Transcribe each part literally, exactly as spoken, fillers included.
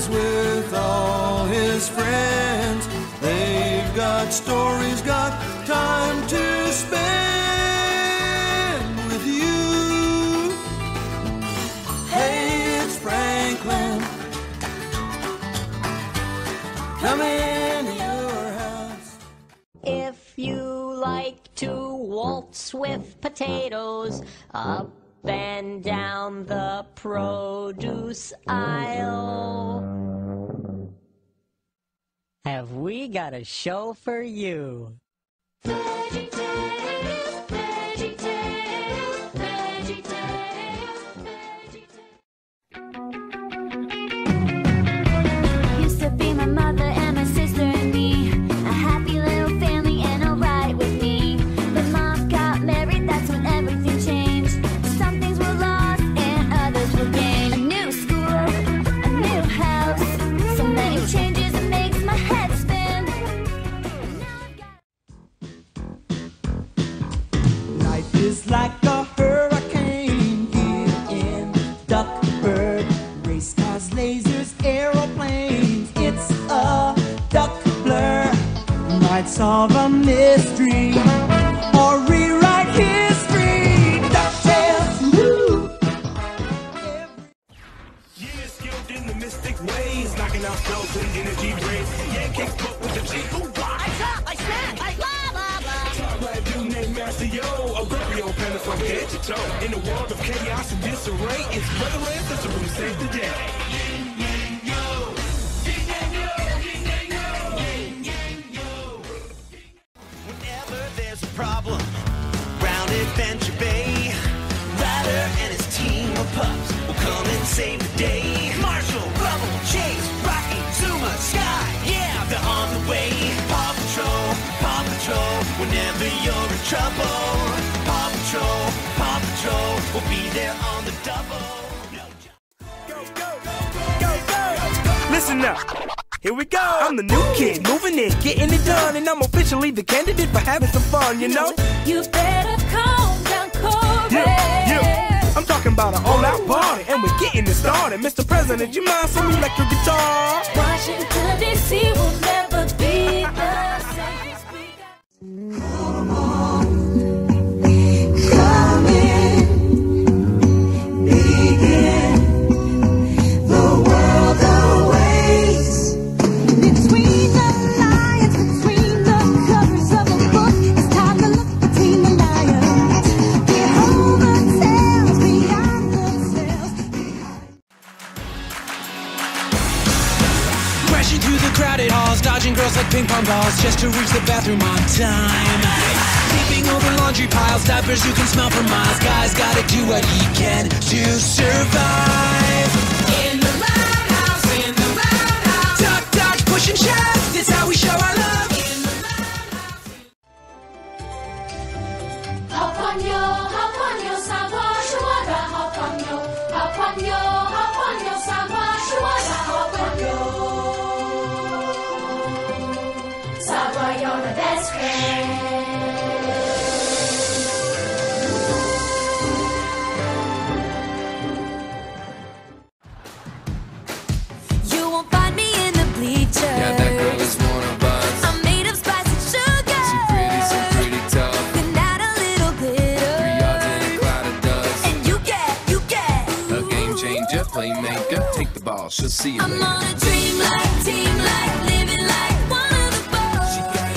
is with all his friends. They've got stories, got time to spend with you. Hey, it's Franklin. Come in your house. If you like to waltz with potatoes up and down the produce aisle, have we got a show for you? Veggie Tales, Veggie Tales, Veggie Tales, Veggie Tales. Used to be my mother and my sister and me, a happy little family and alright with me. But Mom got married, that's when everything changed. Some things were lost and others were gained. A new school, a new house, so many changes it makes my head spin. Life is like a hurricane here in Duckburg. Race cars, lasers, aeroplanes. It's a duck blur. Might solve a mystery or rewrite history. DuckTales, woo! Yeah, skilled in the mystic ways, knocking out spells and energy drains. Yeah, kick foot with the G. Ooh, why? I chop, I snap, I blah, blah, blah. Top right dude named Master Yo, a Gordio panda from head to toe. In a world of chaos and disarray, it's Brother Ancestor who saved the day. Whenever there's a problem round Adventure Bay, Ryder and his team of pups will come and save the day. Marshall, Rubble, Chase, Rocky, Zuma, Sky, yeah, they're on the way. Paw Patrol, Paw Patrol, whenever you're in trouble. Paw Patrol, Paw Patrol, will be there on the double. No Go, go, go, go. Listen up. Here we go. I'm the new kid, moving in, getting it done, and I'm officially the candidate for having some fun, you know? You better calm down, Corey. Yeah, yeah. I'm talking about an all-out party, and we're getting it started. Mister President, you mind some electric guitar? Washington, D C will never be the safest we got. Come in, begin. The world awaits. Between the lines, between the covers of a book, it's time to look between the lines. Behold the tales, beyond the tales. Crashing through the crowded halls, dodging girls like ping pong balls, just to reach the bathroom on time. Leaping over laundry piles, diapers you can smell for miles. Guy's gotta do what he can to survive. In the roundhouse, in the roundhouse, duck, dodge, push and shove. That's how we show our love. In the roundhouse. Hop on yo, hop on yo, savoir joie, hop on yo, hop on yo, hop on yo, savoir joie, hop on yo. Savoir you're the best friend. You won't find me in the bleachers. Yeah, that girl is one of us. I'm made of spice and sugar. So pretty, so pretty tough. And add a little glitter. Three yards in a cloud of dust. And you get, you get. A game changer, playmaker. Take the ball, she'll see you I'm later. on a dream like, team like, living like one of the boys.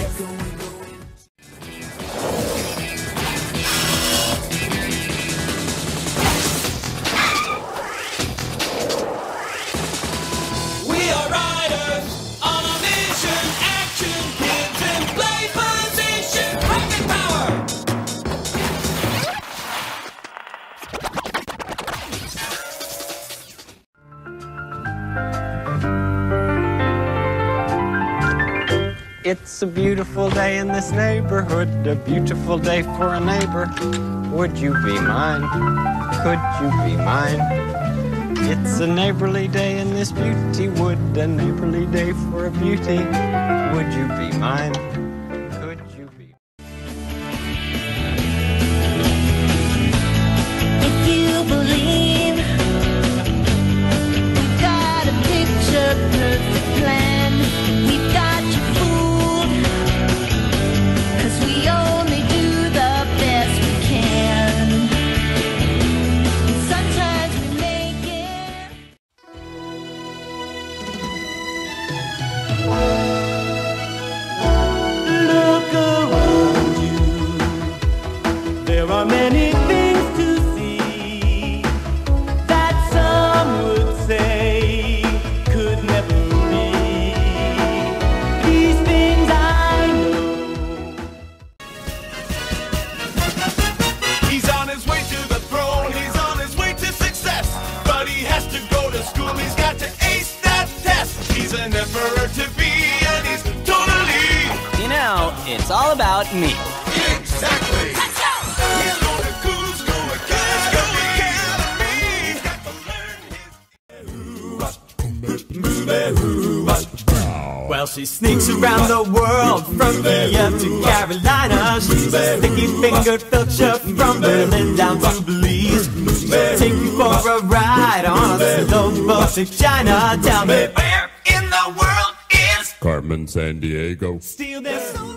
We are riders on a mission, action, kids in play position, rocket power. It's a beautiful day in this neighborhood, a beautiful day for a neighbor. Would you be mine? Could you be mine? It's a neighborly day in this beauty wood, a neighborly day for a beauty. Would you be mine? Could you be? If you believe, got a picture about me. Exactly. Let's go. He's gonna Cusco Academy. Well, she sneaks around the world from Kiev to Carolina. She's a sticky-fingered filcher from Berlin down to Belize. Take you for a ride on a slow boat to China. Tell me, where in the world is Carmen Sandiego? Steal their soul.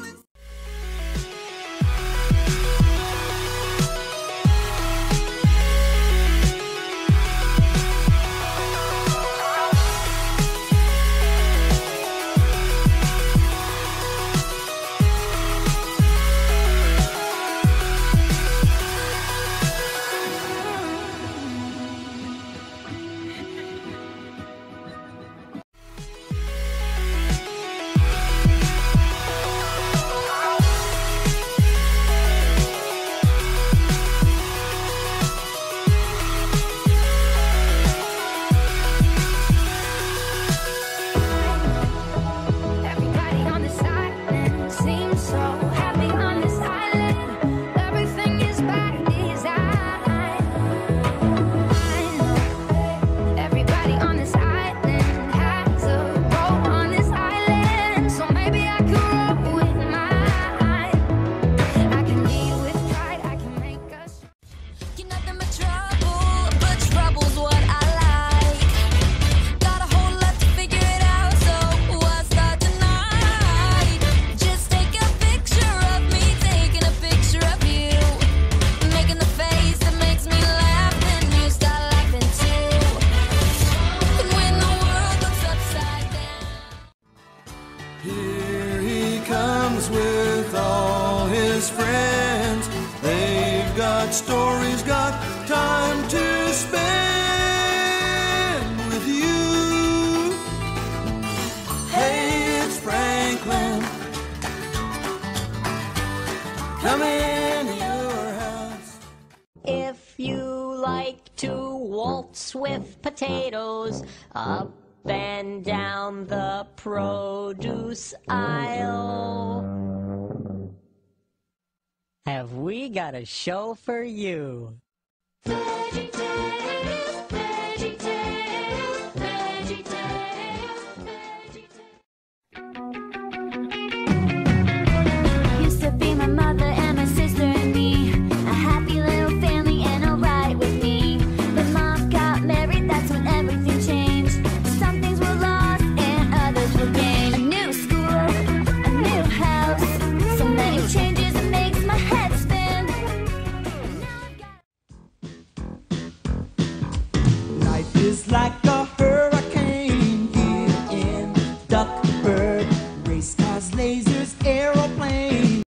Here he comes with all his friends. They've got stories, got time to spend with you. Hey, it's Franklin. Come into your house. If you like to waltz with potatoes up and down the produce aisle, have we got a show for you? VeggieTales, VeggieTales, VeggieTales, VeggieTales. Used to be my mother and my sister and me, a happy little family and alright with me. But Mom got married, that's when everything changed. Some things were lost and others were gained. A new school, a new house, so many changes it makes my head spin. Now I've got Life is like